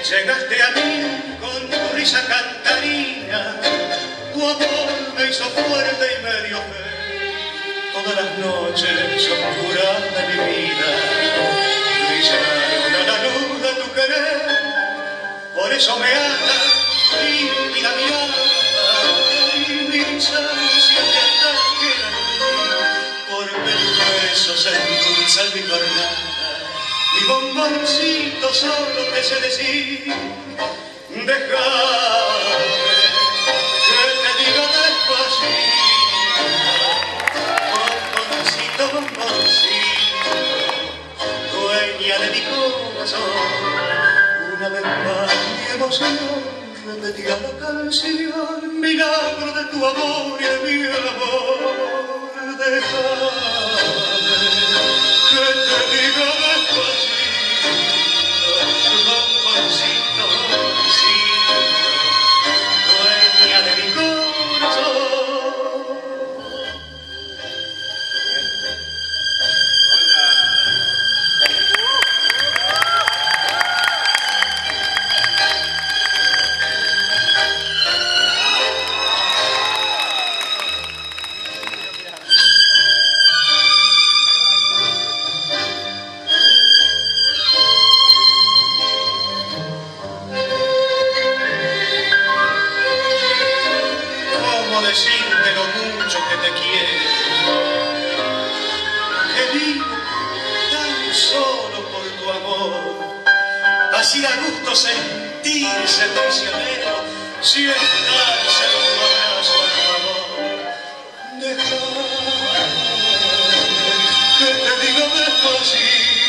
Llegaste a mí con tu risa cantarina, tu amor me hizo fuerte y me dio fe. Todas las noches oscuras de mi vida brillaron a la luz de tu querer. Por eso me ata límpida mi alma y mis ansias de andar quedan en ti. Porque tus besos endulzan mi jornada. Mi bomboncito solo te sé decir, déjame que te diga despacito, bomboncito, bomboncito, dueña de mi corazón. Una vez más mi emoción repetía la canción, milagro de tu amor y de mi amor. Déjame que te diga despacito, bomboncito, bomboncito, dueña de mi corazón. Decirte lo mucho que te quiero, que vivo tan solo por tu amor. Así da gusto sentirse prisionero si estás en tu abrazo al favor. Déjame que te diga despacito,